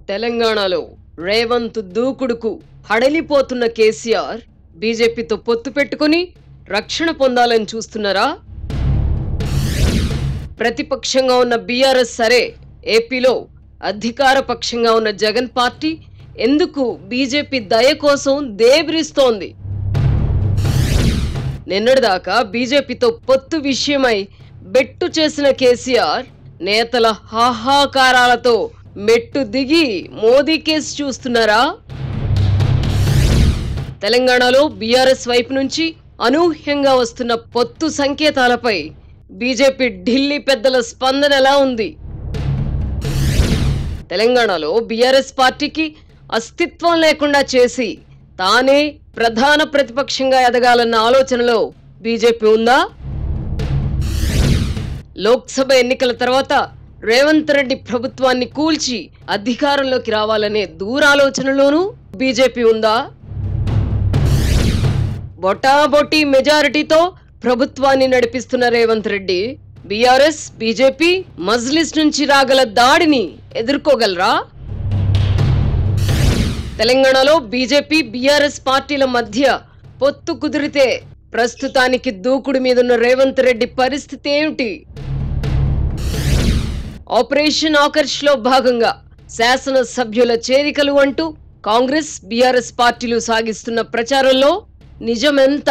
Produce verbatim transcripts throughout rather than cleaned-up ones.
తెలంగాణలో రేవంత్ దూకుడుకు హడలిపోతున్న కేసీఆర్ బీజేపీతో పొత్తు పెట్టుకుని రక్షణ పొందాలని చూస్తున్నారా? ప్రతిపక్షంగా ఉన్న బీఆర్ఎస్ సరే, ఏపీలో అధికార పక్షంగా ఉన్న జగన్ పార్టీ ఎందుకు బీజేపీ దయ కోసం దేబ్రిస్తోంది? నిన్నటిదాకా బీజేపీతో పొత్తు విషయమై బెట్టు చేసిన కేసీఆర్ నేతల హాహాకారాలతో మెట్టు దిగి మోదీ కేసు చూస్తున్నారా? తెలంగాణలో బీఆర్ఎస్ వైపు నుంచి అనూహ్యంగా వస్తున్న పొత్తు సంకేతాలపై బీజేపీ ఢిల్లీ పెద్దల స్పందన ఎలా ఉంది? తెలంగాణలో బీఆర్ఎస్ పార్టీకి అస్తిత్వం లేకుండా చేసి తానే ప్రధాన ప్రతిపక్షంగా ఎదగాలన్న ఆలోచనలో బీజేపీ ఉందా? లోక్సభ ఎన్నికల తర్వాత రేవంత్ రెడ్డి ప్రభుత్వాన్ని కూల్చి అధికారంలోకి రావాలనే దూరాలోచనలోనూ బీజేపీ ఉందా? బొటాబొటీ మెజారిటీతో ప్రభుత్వాన్ని నడిపిస్తున్న రేవంత్ రెడ్డి బీఆర్ఎస్, బీజేపీ, మజ్లిస్ నుంచి రాగల దాడిని ఎదుర్కోగలరా? తెలంగాణలో బీజేపీ, బీఆర్ఎస్ పార్టీల మధ్య పొత్తు కుదిరితే ప్రస్తుతానికి దూకుడు మీదున్న రేవంత్ రెడ్డి పరిస్థితి ఏమిటి? ఆపరేషన్ ఆకర్ష్ లో భాగంగా శాసన సభ్యుల చేరికలు అంటూ కాంగ్రెస్, బీఆర్ఎస్ పార్టీలు సాగిస్తున్న ప్రచారంలో నిజమెంత?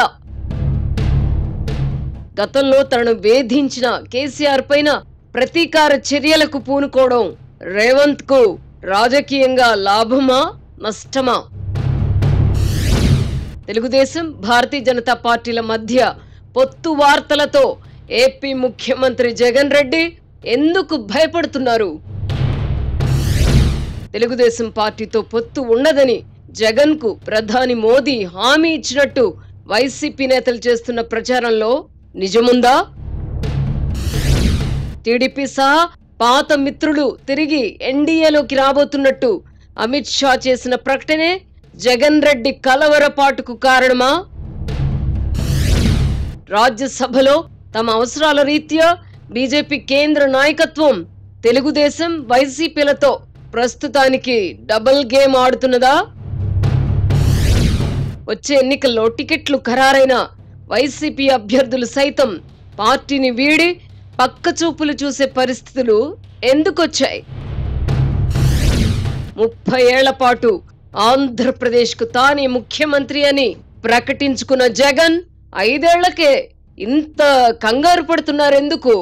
గతంలో తనను వేధించిన కేసీఆర్ పైన ప్రతీకార చర్యలకు పూనుకోవడం రేవంత్ కు రాజకీయంగా లాభమా, నష్టమా? తెలుగుదేశం, భారతీయ జనతా పార్టీల మధ్య పొత్తు వార్తలతో ఏపీ ముఖ్యమంత్రి జగన్ రెడ్డి ఎందుకు భయపడుతున్నారు? తెలుగుదేశం పార్టీతో పొత్తు ఉండదని జగన్ కు ప్రధాని మోదీ హామీ ఇచ్చినట్టు వైసీపీ నేతలు చేస్తున్న ప్రచారంలో నిజముందా? టీడీపీ సహా పాత మిత్రులు తిరిగి ఎన్డీఏలోకి రాబోతున్నట్టు అమిత్ షా చేసిన ప్రకటనే జగన్ రెడ్డి కలవరపాటుకు కారణమా? రాజ్యసభలో తమ అవసరాల రీత్యా బీజేపీ కేంద్ర నాయకత్వం తెలుగుదేశం, వైసీపీలతో ప్రస్తుతానికి డబుల్ గేమ్ ఆడుతున్నదా? వచ్చే ఎన్నికల్లో టికెట్లు ఖరారైన వైసీపీ అభ్యర్థులు సైతం పార్టీని వీడి పక్క చూపులు చూసే పరిస్థితులు ఎందుకొచ్చాయి? ముప్పై ఏళ్ల పాటు ఆంధ్రప్రదేశ్కు తానే ముఖ్యమంత్రి అని ప్రకటించుకున్న జగన్ ఐదేళ్లకే ఇంత కంగారు పడుతున్నారెందుకు?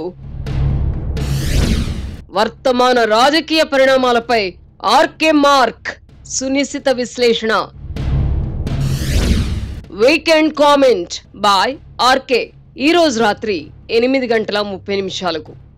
వర్తమాన రాజకీయ పరిణామాలపై ఆర్కే మార్క్ సునిశిత విశ్లేషణ. వీకెండ్ కామెంట్ బాయ్ ఆర్కే ఈ రోజు రాత్రి ఎనిమిది గంటల ముప్పై నిమిషాలకు.